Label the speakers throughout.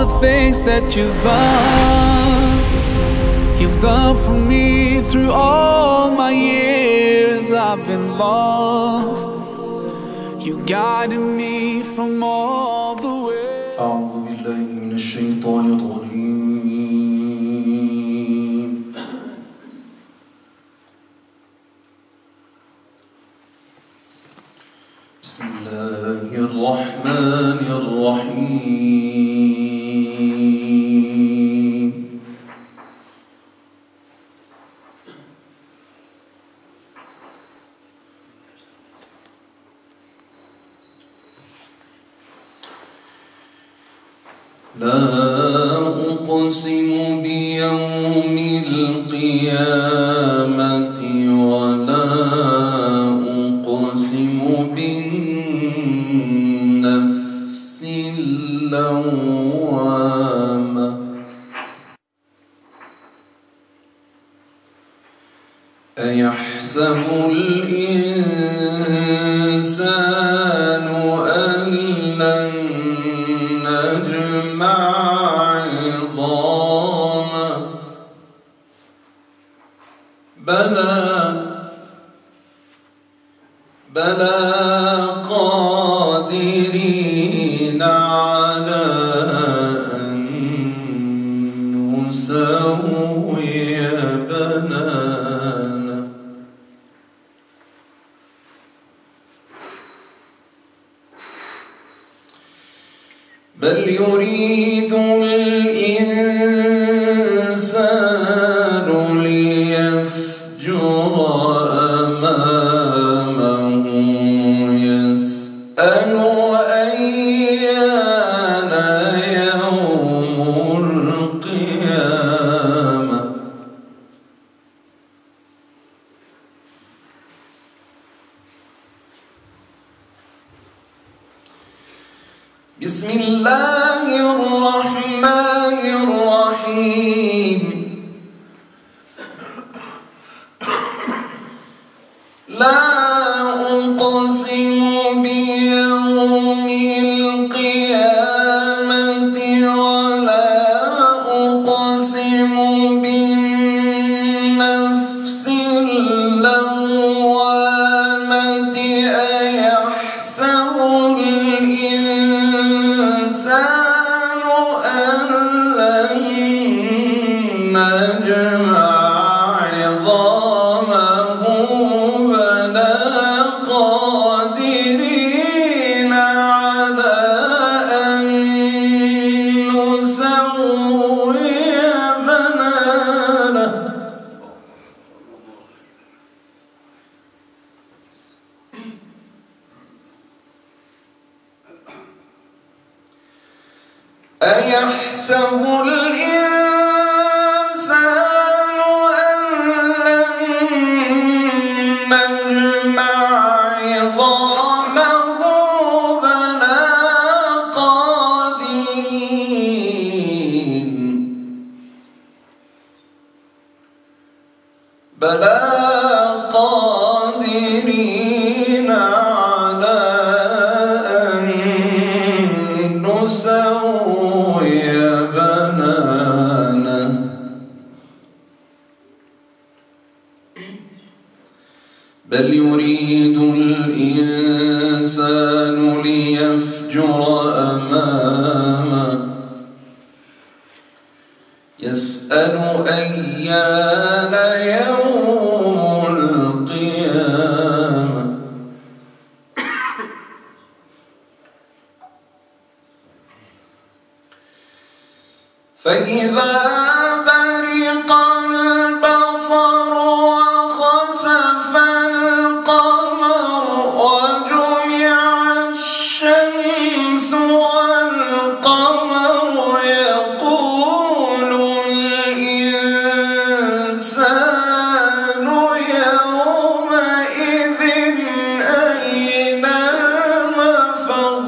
Speaker 1: the things that you've done for me. Through all my years I've been lost. You guided me from all the way.
Speaker 2: أعوذ بالله من الشيطان الرجيم. بسم الله الرحمن الرحيم. لا أقسم بيوم القيامة ولا أقسم بالنفس اللوامة أيحسب الإنسان أن لن نجمع عظاما بلى قادرين على أن نسوي بنانا بل يريد الإنسان ليفجر أمامه يسأل أيان يوم القيامة بسم الله الرحمن الرحيم. لا أقسم بيوم القيامة ولا أقسم بالنفس اللوامة أيحسب الإنسان أن لن نجمع عظامه بلى قادرين على أن نسوي بنانه أيحسب الإنسان أن لن نجمع عظامه بلى قادرين على أن نسوي بنانه بل يريد الإنسان ليفجر أمامه يسأل أيان يوم القيامة فإذا برق البصر وخسف القمر وجمع الشمس والقمر يقول الإنسان يومئذ أين المفر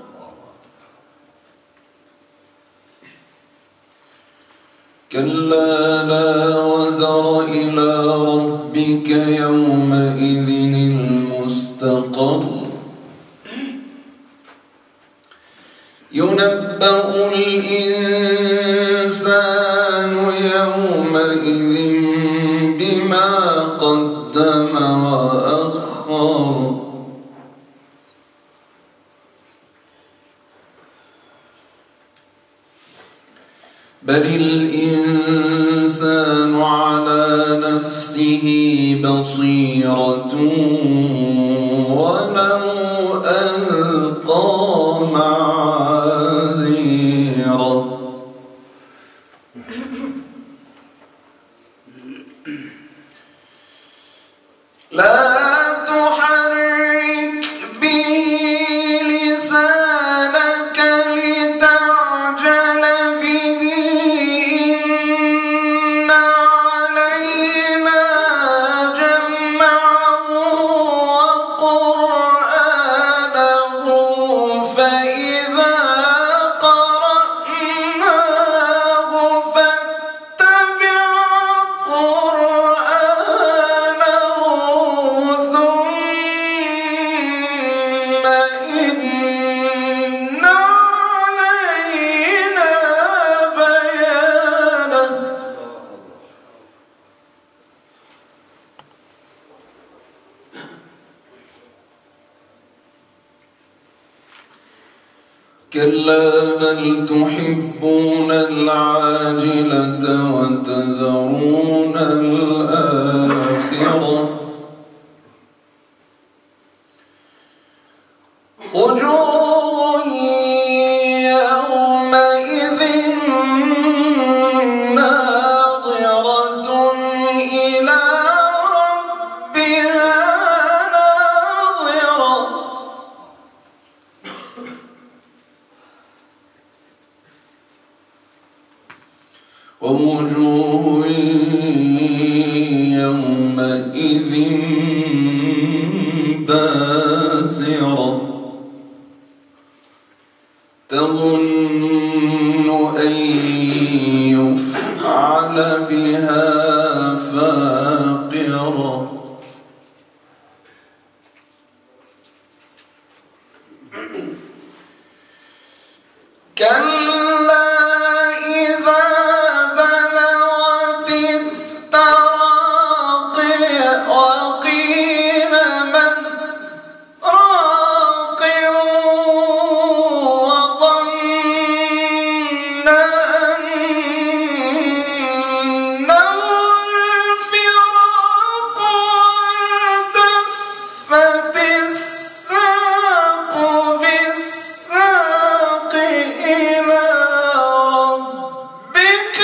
Speaker 2: كلا لا وزر إلى ربك يومئذ المستقر ينبأ الإنسان وأخر بل الإنسان على نفسه بصيرة ولو ألقى معاذيره لا تحرك به لسانك لتعجل به إن علينا جمعه وقرآنه فإذا قرأناه فاتبع قرآنه ثم إن علينا بيانه كلا بل تحبون العاجلة وتذرون الآخرة وجوه يومئذ ناظرة إلى ربها ناظرة ووجوه يومئذ باسرة تظن أن يفعل بها فاقرة كلا إذا بلغت التراقي وقيل من راق وظن أنه الفراق والتفت الساق بالساق إلى ربك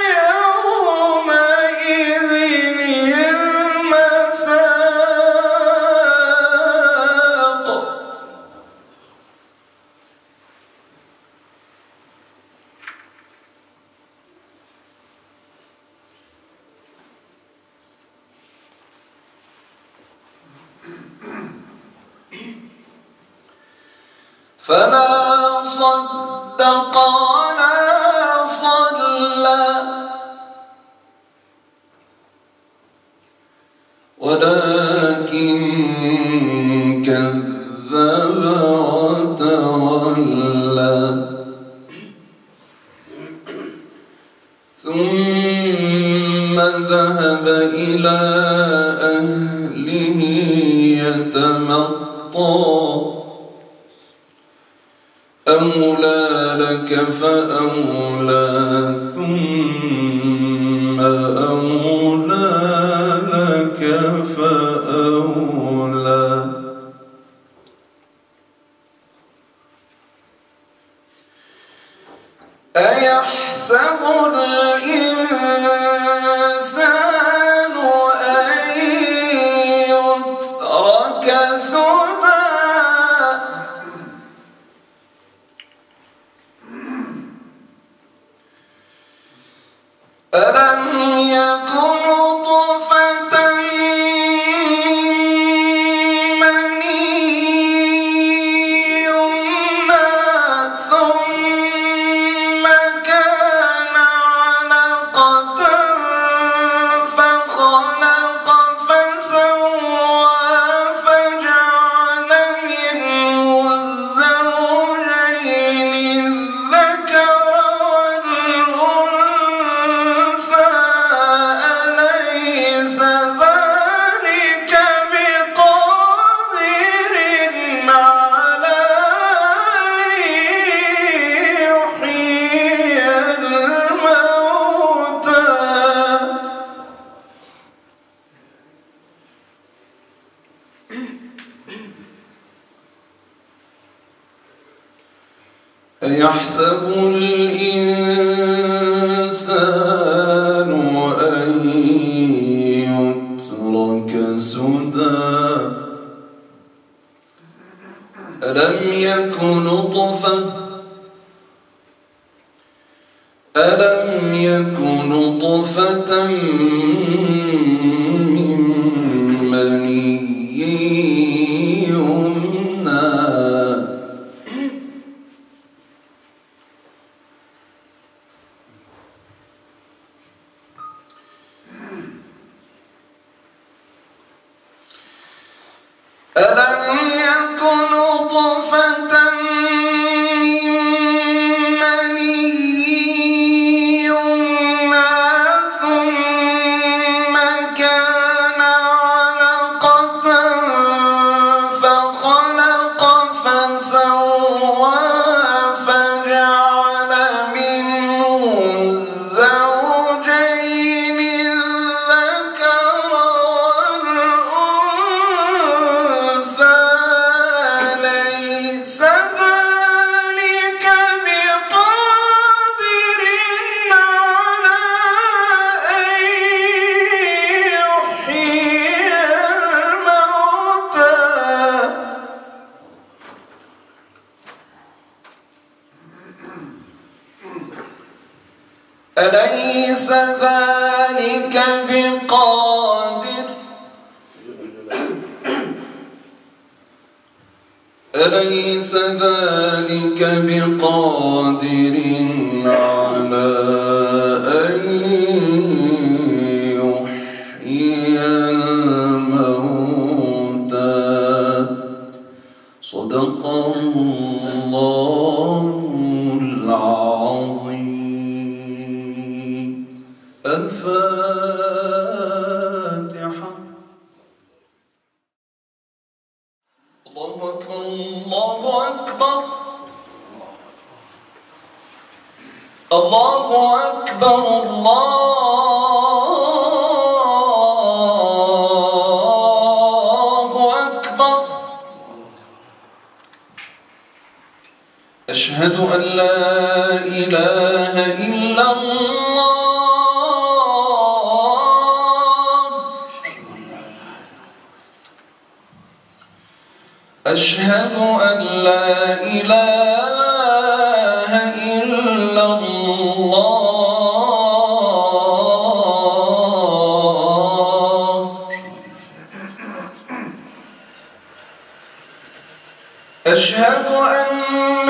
Speaker 2: يومئذ المساق فلا صدق ولا صلى ولكن كذب وتولى ثم ذهب إلى أهله يتمطى أولى لك فأولى ثم أولى لك فأولى أيحسب الإنسان أن يترك سدى أيحسب الإنسان أن يترك سدى ألم يك نطفة من مني يمنى ألم يك نطفة من مني يمنى ثم كان علقة فخلق فسوى فجعل منه الزوجين الذكر والأنثى ليس ذلك بقادر على أن يحيي الموتى أليس ذلك بقادر أليس ذلك بقادر على أن يحيي الموتى صدق الله العظيم. الفاتحة. الله أكبر الله أكبر الله أكبر الله أكبر. أشهد أن لا إله إلا الله. أشهد أن لا إله إلا الله. أشهد أن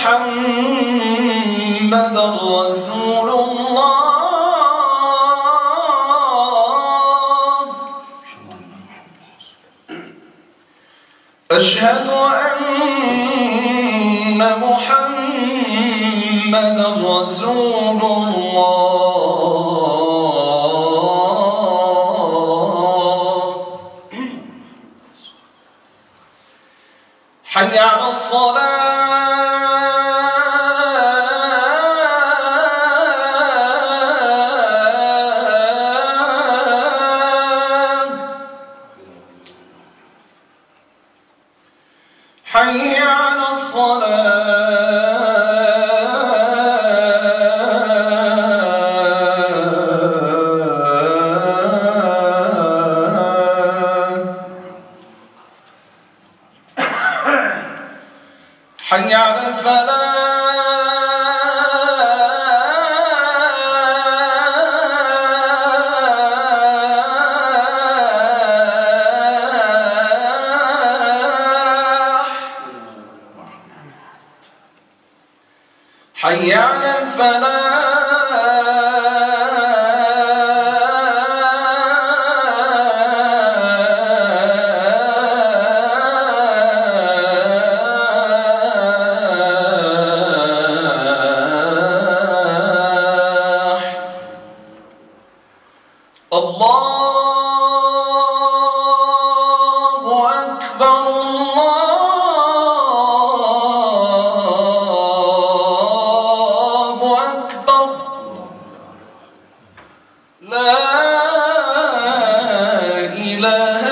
Speaker 2: محمدًا رسول الله. أشهد أن محمدًا رسول الله. حي على الصلاة. حي على الصلاة. حي على الفلاح. حي على الفلاح. الله أكبر الله أكبر. لا إله